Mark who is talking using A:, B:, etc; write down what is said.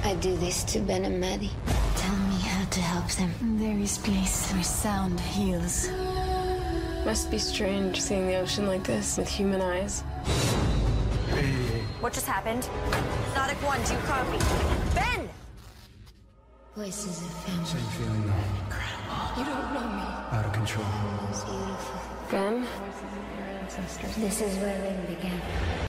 A: I do this to Ben and Maddie. Tell me how to help them.
B: There is place where sound heals.
C: Must be strange seeing the ocean like this with human eyes.
D: What just happened? Exotic 1, do you copy? Ben!
A: Voices of family.
E: Same feeling though. Incredible.
C: You don't know me.
E: Out of control.
A: Beautiful.
C: Ben?
A: This is where Lynn began.